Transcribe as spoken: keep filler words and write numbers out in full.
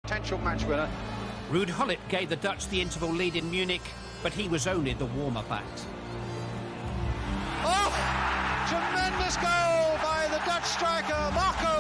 Potential match winner. Ruud Gullit gave the Dutch the interval lead in Munich, but he was only the warm-up act. Oh! Tremendous goal by the Dutch striker, Marco